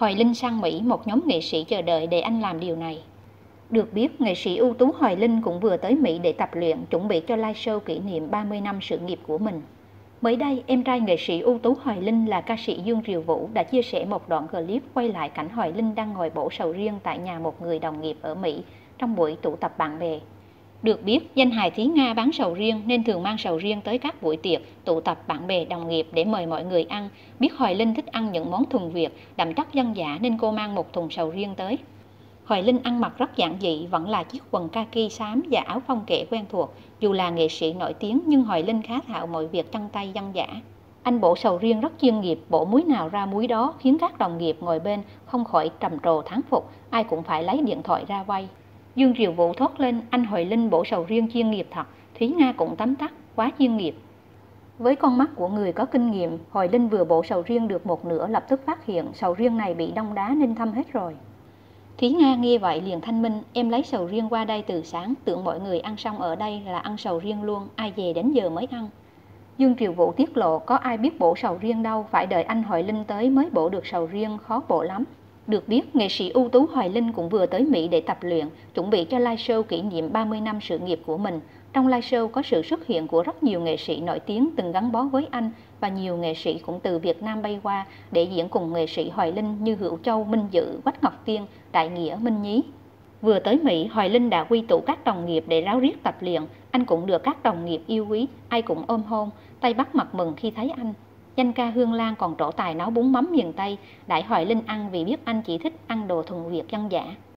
Hoài Linh sang Mỹ, một nhóm nghệ sĩ chờ đợi để anh làm điều này. Được biết, nghệ sĩ ưu tú Hoài Linh cũng vừa tới Mỹ để tập luyện, chuẩn bị cho live show kỷ niệm 30 năm sự nghiệp của mình. Mới đây, em trai nghệ sĩ ưu tú Hoài Linh là ca sĩ Dương Triều Vũ đã chia sẻ một đoạn clip quay lại cảnh Hoài Linh đang ngồi bổ sầu riêng tại nhà một người đồng nghiệp ở Mỹ trong buổi tụ tập bạn bè. Được biết, danh hài Thúy Nga bán sầu riêng nên thường mang sầu riêng tới các buổi tiệc, tụ tập bạn bè đồng nghiệp để mời mọi người ăn. Biết Hoài Linh thích ăn những món thuần Việt, đậm chất dân dã nên cô mang một thùng sầu riêng tới. Hoài Linh ăn mặc rất giản dị, vẫn là chiếc quần kaki xám và áo phông kệ quen thuộc. Dù là nghệ sĩ nổi tiếng nhưng Hoài Linh khá thạo mọi việc chân tay dân dã. Anh bổ sầu riêng rất chuyên nghiệp, bổ múi nào ra múi đó khiến các đồng nghiệp ngồi bên không khỏi trầm trồ thán phục, ai cũng phải lấy điện thoại ra quay. Dương Triều Vũ thốt lên, anh Hoài Linh bổ sầu riêng chuyên nghiệp thật, Thúy Nga cũng tấm tắc, quá chuyên nghiệp. Với con mắt của người có kinh nghiệm, Hoài Linh vừa bổ sầu riêng được một nửa lập tức phát hiện sầu riêng này bị đông đá nên thâm hết rồi. Thúy Nga nghe vậy liền thanh minh, em lấy sầu riêng qua đây từ sáng, tưởng mọi người ăn xong ở đây là ăn sầu riêng luôn, ai về đến giờ mới ăn. Dương Triều Vũ tiết lộ, có ai biết bổ sầu riêng đâu, phải đợi anh Hoài Linh tới mới bổ được sầu riêng, khó bổ lắm. Được biết, nghệ sĩ ưu tú Hoài Linh cũng vừa tới Mỹ để tập luyện, chuẩn bị cho live show kỷ niệm 30 năm sự nghiệp của mình. Trong live show có sự xuất hiện của rất nhiều nghệ sĩ nổi tiếng từng gắn bó với anh và nhiều nghệ sĩ cũng từ Việt Nam bay qua để diễn cùng nghệ sĩ Hoài Linh như Hữu Châu, Minh Dự, Quách Ngọc Tiên, Đại Nghĩa, Minh Nhí. Vừa tới Mỹ, Hoài Linh đã quy tụ các đồng nghiệp để ráo riết tập luyện. Anh cũng được các đồng nghiệp yêu quý, ai cũng ôm hôn, tay bắt mặt mừng khi thấy anh. Danh ca Hương Lan còn trổ tài nấu bún mắm miền Tây, đãi Hoài Linh ăn vì biết anh chỉ thích ăn đồ thuần Việt dân dã.